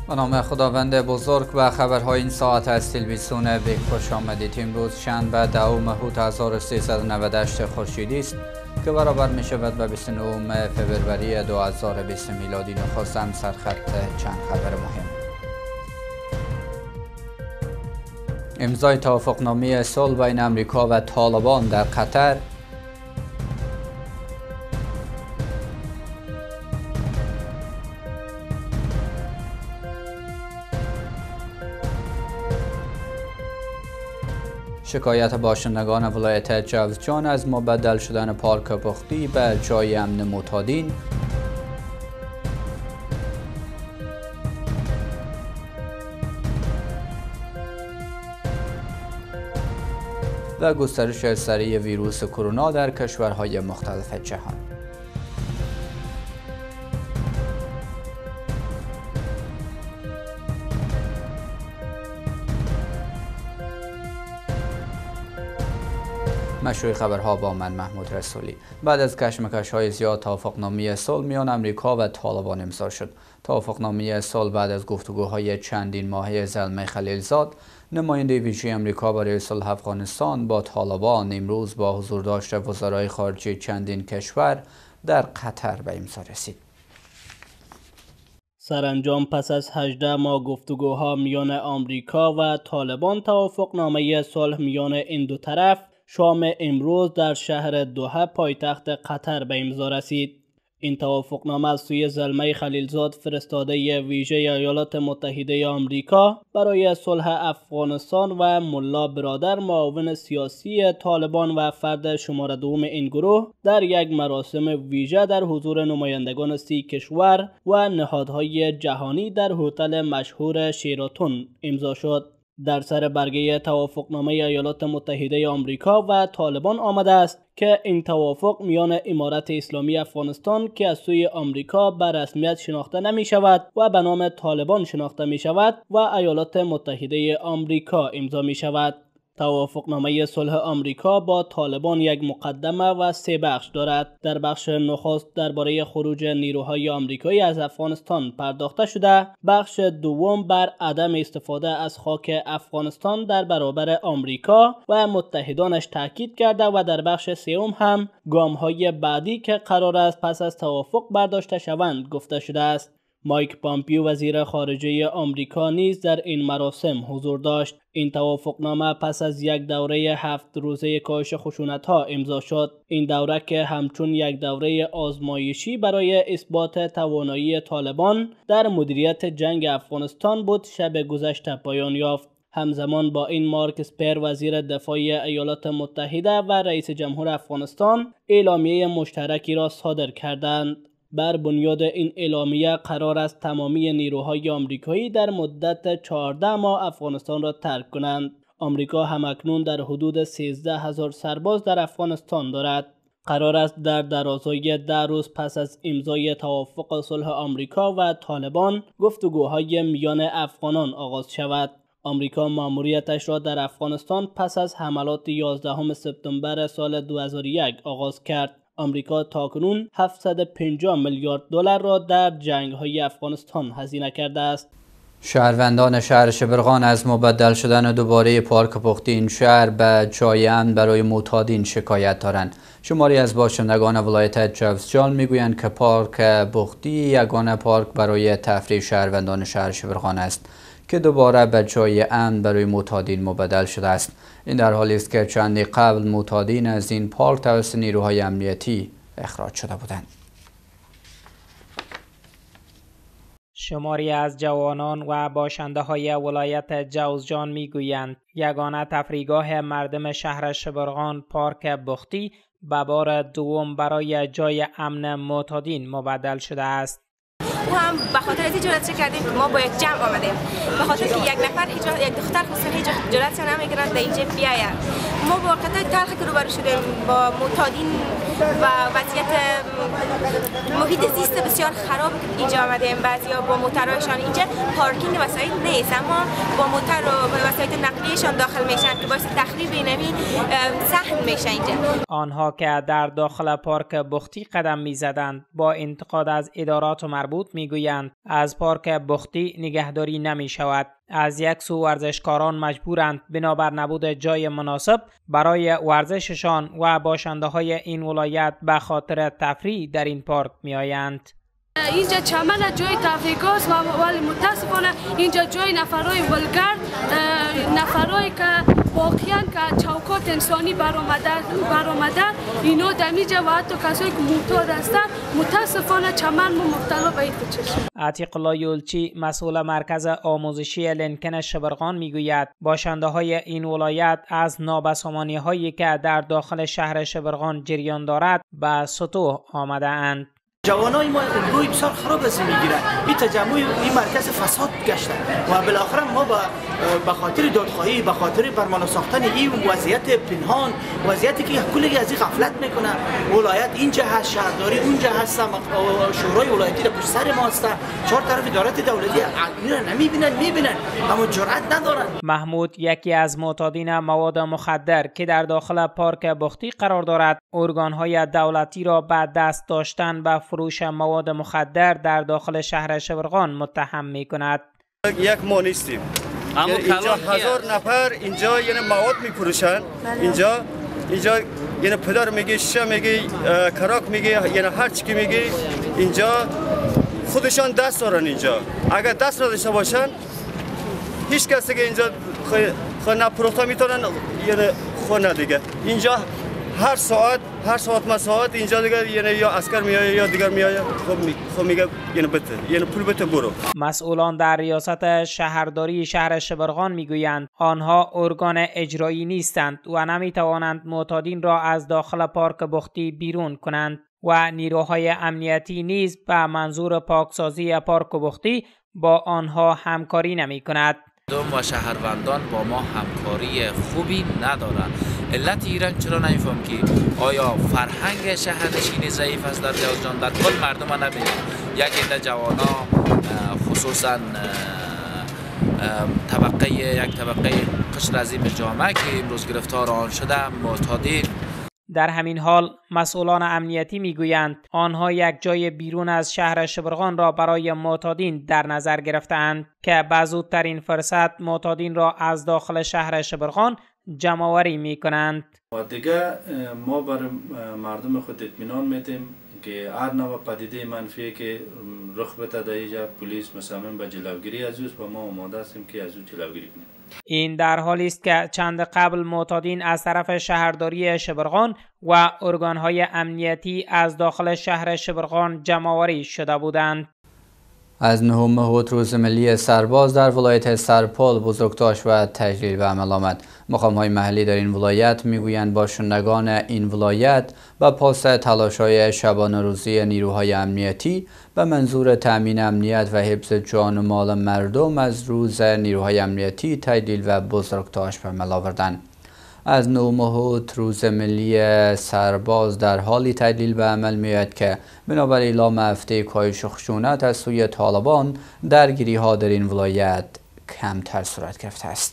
به نام خداوند بزرگ و خبرهای این ساعت از تلویزیون بیگ خوش آمدید. امروز شنبه 2 مهر 1398 خورشیدی است که برابر می شود به 29 فوریه 2020 میلادی. نخستم سرخط چند خبر مهم. امضای توافقنامه صلح بین امریکا و طالبان در قطر. شکایت باشندگان ولایت جوزجان از مبدل شدن پارک بختی به جای امن معتادین. و گسترش سریع ویروس کرونا در کشورهای مختلف جهان. مشروع خبرها با من محمود رسولی. بعد از کشمکش‌های زیاد توافقنامه صلح میان امریکا و طالبان امضا شد. توافقنامه صلح بعد از گفتگوهای چندین ماهه زلمه خلیلزاد، نماینده ویژه امریکا برای صلح افغانستان با طالبان، امروز با حضور داشته وزرای خارجه چندین کشور در قطر به امضا رسید. سرانجام پس از 18 ماه گفتگوها میان آمریکا و طالبان، توافقنامه صلح میان این دو طرف شام امروز در شهر دوحه پایتخت قطر به امضا رسید. این توافقنامه از سوی زلمه خلیلزاد، فرستاده ویژه ایالات متحده آمریکا برای صلح افغانستان، و ملا برادر، معاون سیاسی طالبان و فرد شماره دوم این گروه، در یک مراسم ویژه در حضور نمایندگان 30 کشور و نهادهای جهانی در هتل مشهور شیراتون امضا شد. در سر برگه توافقنامه ایالات متحده آمریکا و طالبان آمده است که این توافق میان امارت اسلامی افغانستان که از سوی آمریکا به رسمیت شناخته نمی شود و به نام طالبان شناخته می شود و ایالات متحده آمریکا امضا می شود. توافقنامه صلح آمریکا با طالبان یک مقدمه و 3 بخش دارد. در بخش نخست درباره خروج نیروهای آمریکایی از افغانستان پرداخته شده. بخش دوم بر عدم استفاده از خاک افغانستان در برابر آمریکا و متحدانش تاکید کرده و در بخش سوم هم گام‌های بعدی که قرار است پس از توافق برداشته شوند گفته شده است. مایک پامپیو وزیر خارجه آمریکا نیز در این مراسم حضور داشت. این توافقنامه پس از یک دوره 7 روزه کاهش خشونت‌ها امضا شد. این دوره که همچون یک دوره آزمایشی برای اثبات توانایی طالبان در مدیریت جنگ افغانستان بود، شب گذشته پایان یافت. همزمان با این مارک اسپر وزیر دفاع ایالات متحده و رئیس جمهور افغانستان اعلامیه مشترکی را صادر کردند. بر بنیاد این اعلامیه قرار است تمامی نیروهای آمریکایی در مدت 14 ماه افغانستان را ترک کنند. آمریکا همکنون در حدود 13,000 سرباز در افغانستان دارد. قرار است در درازای 10 روز پس از امضای توافق صلح آمریکا و طالبان گفتگوهای میان افغانان آغاز شود. آمریکا مأموریتش را در افغانستان پس از حملات 11 سپتامبر سال 2001 آغاز کرد. آمریکا تاکنون 750 میلیارد دلار را در جنگ‌های افغانستان هزینه کرده است. شهروندان شهر شبرغان از مبدل شدن دوباره پارک بختی این شهر به جای امن برای معتادین شکایت دارند. شماری از باشندگان ولایت جوزجان میگویند که پارک بختی یگانه پارک برای تفریح شهروندان شهر شبرغان است که دوباره به جای امن برای معتادین مبدل شده است. این در حالی است که چندی قبل معتادین از این پارک توسط نیروهای امنیتی اخراج شده بودند. شماری از جوانان و باشنده های ولایت جوزجان میگویند یگانه تفریحگاه مردم شهر شبرغان پارک بختی به بار دوم برای جای امن معتادین مبدل شده است. و هم به خاطر از جرأت کردیم که ما با یک جمع آمدیم، به خاطر که یک نفر یک دختر خصوصا هیچ جرأت نمیکنه در اینجا بیاید ما با واقعیت تلخی که روبرو شدیم با معتادین و وضعیت محیط زیست بسیار خراب اینجا آمدیم. بعضیا با موترهایشان اینجا پارکینگ وسایل نیست، اما با موتر و وسایل نقلیهشان داخل میشن که باعث تخریب اینمی صحن میشه اینجا. آنها که در داخل پارک بختی قدم میزدند با انتقاد از ادارات مربوط میگویند از پارک بختی نگهداری نمی شود. از یک سو ورزشکاران مجبورند بنابر نبود جای مناسب برای ورزششان و باشنده های این ولایت به خاطر تفریح در این پارک می آیند. اینجا چمن جای تفریح است ولی متاسفانه اینجا جای نفرای ولگرد، نفرایی که واقعا که چوکات انسانی برآمده اینو دمیجه و حتی کسایی که معتاد هستند متاسفانه چمن مبتلا به این چشم. عتیق الله یولچی مسئول مرکز آموزشی لنکن شبرغان میگوید باشنده های این ولایت از نابسامانی هایی که در داخل شهر شبرغان جریان دارد به سطوح آمده اند. جوانای ما روی بسیار خراب از میگیره. این تجمع این مرکز فساد گشته و بالاخره ما به خاطر دادخواهی، به خاطر برملا ساختن این وضعیت پنهان، وضعیتی که کلی از این غفلت میکنه. ولایت اینجا هست، شهرداری اونجا هست، شورای ولایتی در پشت سر ما هست، چهار طرف ادارات دولتی میبینن اما جرأت ندارن. محمود یکی از معتادین مواد مخدر که در داخل پارک بختی قرار دارد ارگان‌های دولتی را به دست داشتن به فروش مواد مخدر در داخل شهر شبرغان متهم می‌کند. یک ما نیستیم. اینجا 1000 نفر اینجا یعنی مواد می‌فروشن. اینجا یعنی پدر میگه، شیشه میگه، کراک میگه، یعنی هر چی که میگه اینجا خودشان دست دارن. اینجا اگر دست نداشته باشن هیچ کسی که اینجا خود نپروخته میتونن یعنی خود ندیگه. اینجا هر ساعت اینجا دیگه یعنی یا اسکر میاد یا دیگر میاد خب میگه یعنی بده یعنی پول بده برو. مسئولان در ریاست شهرداری شهر شبرغان میگویند آنها ارگان اجرایی نیستند و نمیتوانند معتادین را از داخل پارک بختی بیرون کنند و نیروهای امنیتی نیز به منظور پاکسازی پارک بختی با آنها همکاری نمی کند. مردم و شهروندان با ما همکاری خوبی ندارند. علت ایران چرا نمیفهم که آیا فرهنگ شهرنشینی ضعیف است در جوزجان؟ در کل مردم ها نبینید. یک عده جوانا خصوصا یک طبقه قشر عظیم جامعه که امروز گرفتار آن شده معتادین. در همین حال مسئولان امنیتی میگویند آنها یک جای بیرون از شهر شبرغان را برای معتادین در نظر گرفتند که به زودترین فرصت معتادین را از داخل شهر شبرغان جمع‌آوری میکنند. و دیگه ما برای مردم خود اطمینان میدیم که هر نوع پدیده منفی که رخ بده در اینجا پلیس مصمم به جلوگیری از اوست و ما آماده هستیم که از او جلوگیری کنیم. این در حالی است که چند قبل معتادین از طرف شهرداری شبرغان و ارگان‌های امنیتی از داخل شهر شبرغان جمع‌آوری شده بودند. از 9 مهر روز ملی سرباز در ولایت سرپل بزرگداشت و تجلیل به عمل آمد. مقام‌های محلی در این ولایت میگویند باشندگان این ولایت به پاس تلاش‌های شبانه روزی نیروهای امنیتی به منظور تأمین امنیت و حفظ جان و مال مردم از روز نیروهای امنیتی تجلیل و بزرگداشت به عمل آوردند. از 9 مهر روز ملی سرباز در حالی تجلیل به عمل می‌آید که بنابر اعلام هفته کاهش خشونت از سوی طالبان درگیری‌ها در این ولایت کمتر صورت گرفته است.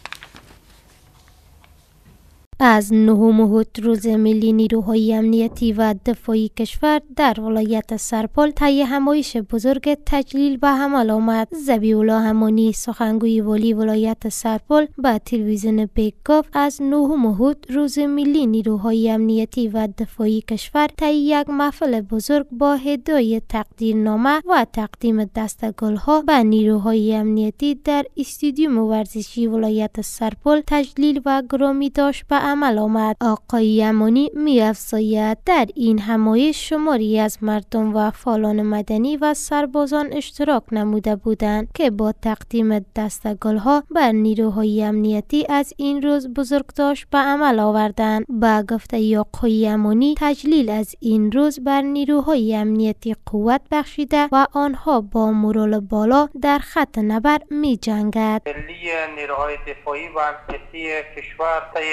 از 9 مهر روز ملی نیروهای امنیتی و دفاعی کشور در ولایت سرپل طی همایش بزرگ تجلیل به عمل آمد. ذبیح‌الله همانی سخنگوی والی ولایت سرپل به تلویزیون پیک گفت از 9 مهر روز ملی نیروهای امنیتی و دفاعی کشور طی یک محفل بزرگ با اهدای تقدیرنامه و تقدیم دستگل‌ها به نیروهای امنیتی در استادیوم ورزشی ولایت سرپل تجلیل و گرامی داشت به عمل آمد. آقای امانی می‌افزاید در این همایش شماری از مردم و فعالان مدنی و سربازان اشتراک نموده بودند که با تقدیم دستگل‌ها بر نیروهای امنیتی از این روز بزرگداشت به عمل آوردند. با گفته آقای امانی تجلیل از این روز بر نیروهای امنیتی قوت بخشیده و آنها با مورال بالا در خط نبرد می‌جنگند. ملی نیروهای دفاعی و امنیتی کشور طی محفل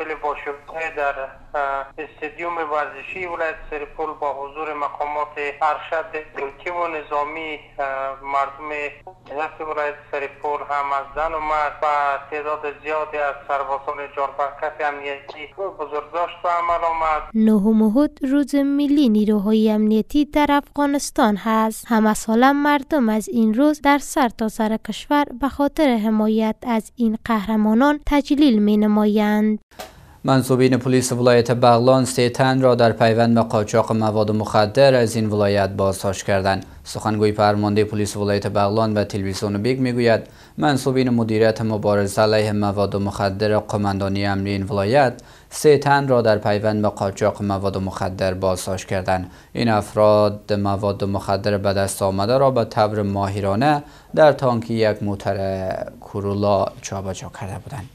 مراحل باشکوه در استادیوم ورزشی ولایت سرپل با حضور مقامات ارشد دولتی و نظامی، مردم ولایت سرپل هم از زن و مرد و تعداد زیادی از سربازان جانبرکت امنیتی بزرگداشت به عمل آمد. 9 مهود روز ملی نیروهای امنیتی در افغانستان هست. همه ساله مردم از این روز در سرتاسر کشور به خاطر حمایت از این قهرمانان تجلیل می نمایند. منصوبین پلیس ولایت بغلان 3 تن را در پیوند به قاچاق مواد مخدر از این ولایت بازداشت کردند. سخنگوی فرمانده پلیس ولایت بغلان به تلویزیون بیگ میگوید منصوبین مدیریت مبارزه علیه مواد مخدر قماندانی امنی این ولایت 3 تن را در پیوند به قاچاق مواد مخدر بازداشت کردند. این افراد مواد مخدر به دست آمده را به طور ماهرانه در تانکی یک موتر کورولا جابجا کرده بودند.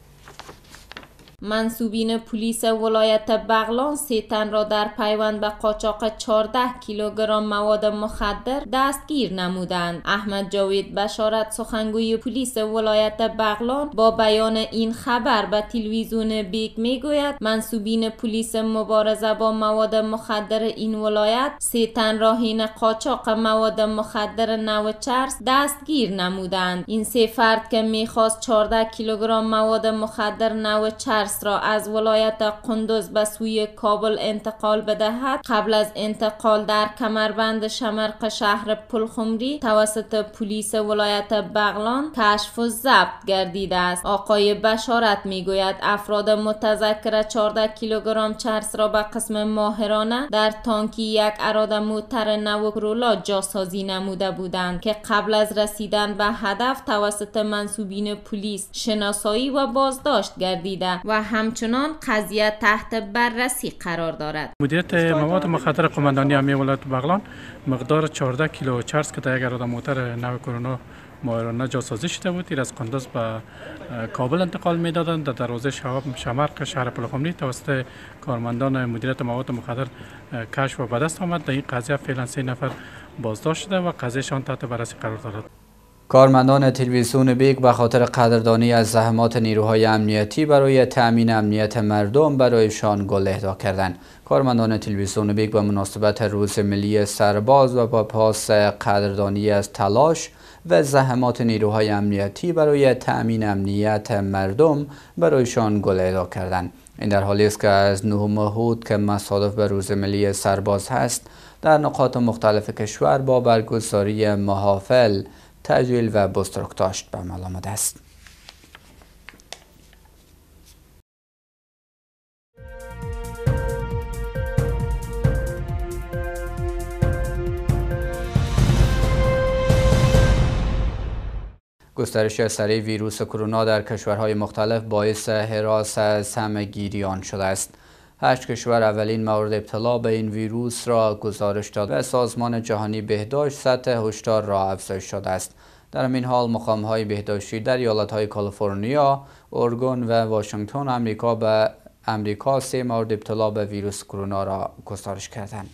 منصوبین پلیس ولایت بغلان 3 تن را در پیوند به قاچاق 14 کیلوگرم مواد مخدر دستگیر نمودند. احمد جاوید بشارت سخنگوی پلیس ولایت بغلان با بیان این خبر به تلویزیون بیگ میگوید منصوبین پلیس مبارزه با مواد مخدر این ولایت 3 تن را حین قاچاق مواد مخدر نو چرس دستگیر نمودند. این 3 فرد که میخواست 14 کیلوگرم مواد مخدر نو چرس را از ولایت قندوز به سوی کابل انتقال بدهد، قبل از انتقال در کمربند شمرق شهر پلخمری توسط پلیس ولایت بغلان کشف و ضبط گردیده است. آقای بشارت میگوید افراد متذکر 14 کیلوگرم چرس را به قسم ماهرانه در تانکی یک اراده موتر نو کورولا جاسازی نموده بودند که قبل از رسیدن به هدف توسط منصوبین پلیس شناسایی و بازداشت گردیده و همچنان قضیه تحت بررسی قرار دارد. مدیریت مواد مخدر قماندانی امنیتی ولایت بغلان مقدار 14 کیلو چرس که در یک اراده موتر نو کورولا ماهرانه جاسازی شده بود، این از قندوز به کابل انتقال میدادند. در دروازه شمرق شهر پلخمری توسط کارمندان مدیریت مواد مخدر کشف و به دست آمد. در این قضیه فعلا 3 نفر بازداشت شده و قضیهشان تحت بررسی قرار دارد. کارمندان تلویزیون بیگ به خاطر قدردانی از زحمات نیروهای امنیتی برای تأمین امنیت مردم برایشان گل اهدا کردند. کارمندان تلویزیون بیگ به مناسبت روز ملی سرباز و با پاس قدردانی از تلاش و زحمات نیروهای امنیتی برای تأمین امنیت مردم برایشان گل اهدا کردند. این در حالی است که از 9 مهود که مصادف به روز ملی سرباز هست در نقاط مختلف کشور با برگزاری محافل تجلیل و بزرگداشت به عمل آمده است. گسترش سریع ویروس کرونا در کشورهای مختلف باعث هراس از همه‌گیریان شده است. 8 کشور اولین مورد ابتلا به این ویروس را گزارش داد و سازمان جهانی بهداشت سطح هشدار را افزایش داده است. در این حال مقام‌های بهداشتی در ایالت‌های کالیفرنیا، اورگون و واشنگتن امریکا 3 مورد ابتلا به ویروس کرونا را گزارش کردند.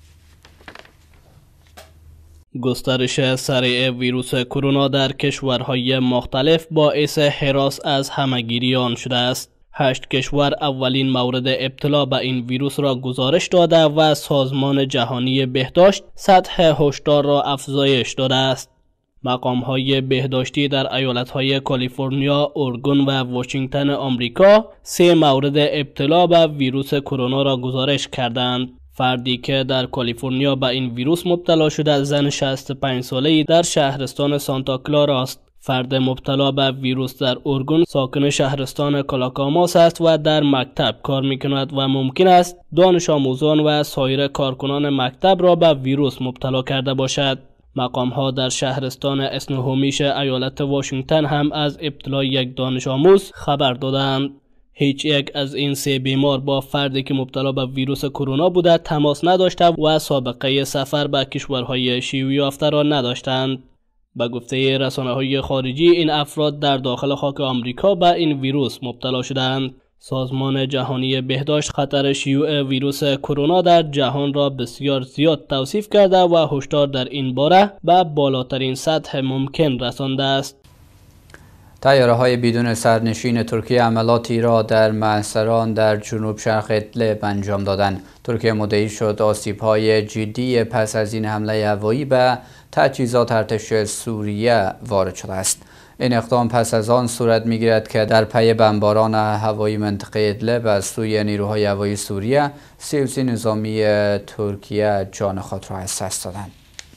گسترش سریع ویروس کرونا در کشورهای مختلف باعث هراس از همه‌گیریان شده است. 8 کشور اولین مورد ابتلا به این ویروس را گزارش داده و سازمان جهانی بهداشت سطح هشدار را افزایش داده است. مقام‌های بهداشتی در ایالت‌های کالیفرنیا، اورگون و واشنگتن آمریکا 3 مورد ابتلا به ویروس کرونا را گزارش کردند. فردی که در کالیفرنیا به این ویروس مبتلا شده زن 65 ساله‌ای در شهرستان سانتا کلارا است. فرد مبتلا به ویروس در اورگون ساکن شهرستان کلاکاماس است و در مکتب کار می‌کند و ممکن است دانش آموزان و سایر کارکنان مکتب را به ویروس مبتلا کرده باشد. مقام‌ها در شهرستان اسنوهومیش ایالت واشنگتن هم از ابتلای یک دانش آموز خبر دادند. هیچ یک از این 3 بیمار با فردی که مبتلا به ویروس کرونا بوده تماس نداشته و سابقه سفر به کشورهای شیوع یافته را نداشتند. به گفته رسانه‌های خارجی این افراد در داخل خاک آمریکا به این ویروس مبتلا شدند. سازمان جهانی بهداشت خطر شیوع ویروس کرونا در جهان را بسیار زیاد توصیف کرده و هشدار در این باره به بالاترین سطح ممکن رسانده است. طیاره‌های بدون سرنشین ترکیه عملاتی را در معسران در جنوب شرق ادلب انجام دادند. ترکیه مدعی شد آسیب‌های جدی پس از این حمله هوایی به تجهیزات ارتش سوریه وارد شده است. این اقدام پس از آن صورت می‌گیرد که در پی بمباران هوایی منطقه ادلب از سوی نیروهای هوایی سوریه 33 نظامی ترکیه جان خود را از دست دادند.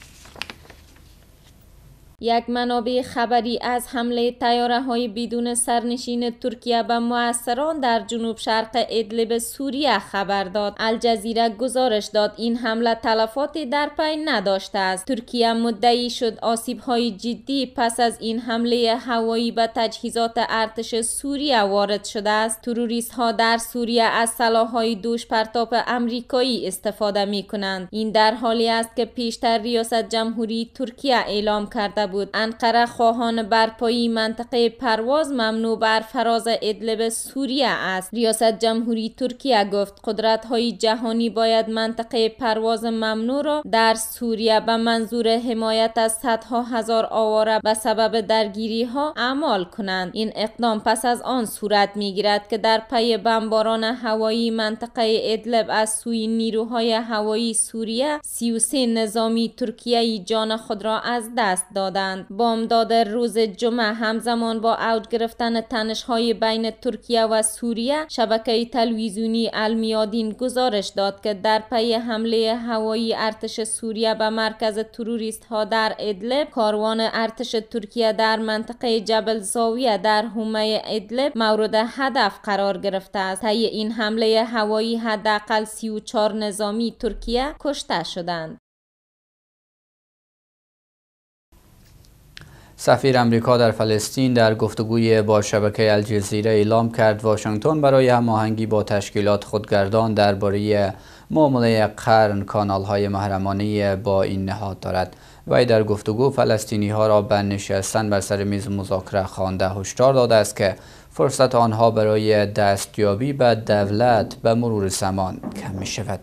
یک منابع خبری از حمله طیاره‌های بدون سرنشین ترکیه به معسران در جنوب شرق ادلب سوریه خبر داد. الجزیره گزارش داد این حمله تلفاتی در پی نداشته است. ترکیه مدعی شد آسیب‌های جدی پس از این حمله هوایی به تجهیزات ارتش سوریه وارد شده است. تروریست‌ها در سوریه از سلاح‌های دوش پرتاب آمریکایی استفاده می‌کنند. این در حالی است که پیشتر ریاست جمهوری ترکیه اعلام کرده بود انقره خواهان برپایی منطقه پرواز ممنوع بر فراز ادلب سوریه است. ریاست جمهوری ترکیه گفت قدرت‌های جهانی باید منطقه پرواز ممنوع را در سوریه به منظور حمایت از صدها هزار آواره به سبب درگیری‌ها اعمال کنند. این اقدام پس از آن صورت می‌گیرد که در پی بمباران هوایی منطقه ادلب از سوی نیروهای هوایی سوریه 33 نظامی ترکیه‌ای جان خود را از دست دادند. بامداد روز جمعه همزمان با اوج گرفتن تنش‌های بین ترکیه و سوریه، شبکه تلویزیونی المیادین گزارش داد که در پی حمله هوایی ارتش سوریه به مرکز تروریست‌ها در ادلب، کاروان ارتش ترکیه در منطقه جبل زاویه در حومه ادلب مورد هدف قرار گرفته است. طی این حمله هوایی حداقل 34 نظامی ترکیه کشته شدند. سفیر امریکا در فلسطین در گفتگوی با شبکه الجزیره اعلام کرد واشنگتن برای هماهنگی با تشکیلات خودگردان درباره معامله قرن کانال‌های محرمانه با این نهاد دارد. وی در گفتگو فلسطینی‌ها را به نشستن بر سر میز مذاکره خوانده هشدار داده است که فرصت آنها برای دستیابی به دولت به مرور زمان کم می‌شود.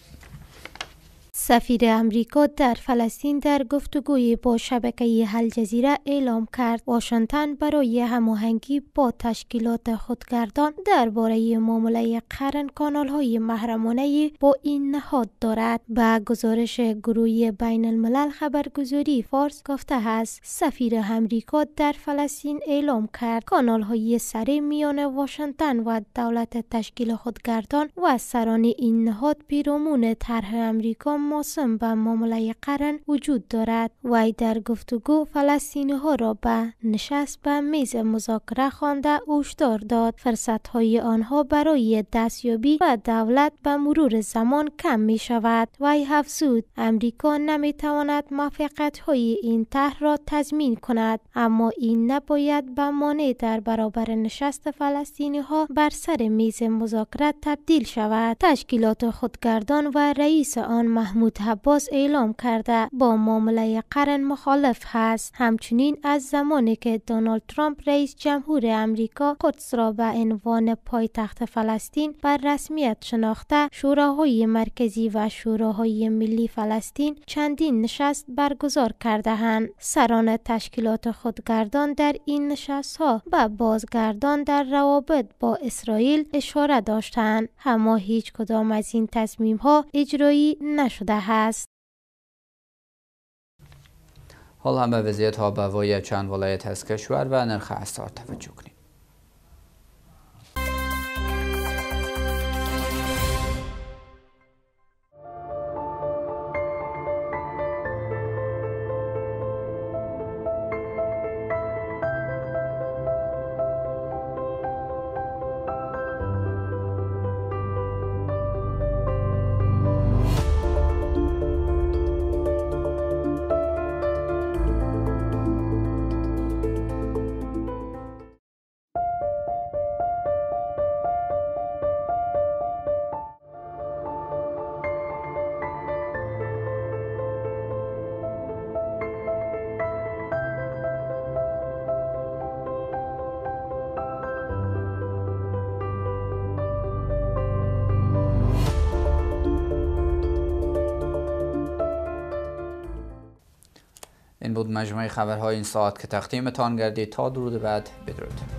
سفیر امریکا در فلسطین در گفتگوی با شبکه الجزیره اعلام کرد واشنگتن برای هماهنگی با تشکیلات خودگردان درباره معامله قرن کانال‌های محرمانه با این نهاد دارد. به گزارش گروه بین الملل خبرگزاری فارس گفته است سفیر امریکا در فلسطین اعلام کرد کانال‌های سری میان واشنگتن و دولت تشکیل خودگردان و سران این نهاد پیرامون طرح امریکا موسم به معامله قرن وجود دارد. وی در گفتگو فلسطینی‌ها را به نشست به میز مذاکره خوانده هشدار داد فرصت‌های آنها برای دستیابی به دولت به مرور زمان کم می شود. وی افزود امریکا نمی تواند موفقیت‌های این طرح را تضمین کند، اما این نباید به مانع در برابر نشست فلسطینی‌ها بر سر میز مذاکره تبدیل شود. تشکیلات خودگردان و رئیس آن محمود عباس اعلام کرده با معامله قرن مخالف هست. همچنین از زمانی که دونالد ترامپ رئیس جمهور امریکا قدس را به عنوان پایتخت فلسطین بر رسمیت شناخته، شوراهای مرکزی و شوراهای ملی فلسطین چندین نشست برگزار کرده‌اند. سران تشکیلات خودگردان در این نشست‌ها به بازگردان در روابط با اسرائیل اشاره داشتند، اما هیچ کدام از این تصمیم‌ها اجرایی نشده است. حال هم به وضعیت آب و هوای چند ولایت از کشور و نرخ اسعار توجه کنیم. این بود مجموعه خبرهای این ساعت که تقدیمتان گردید. تا درود بعد، بدرود.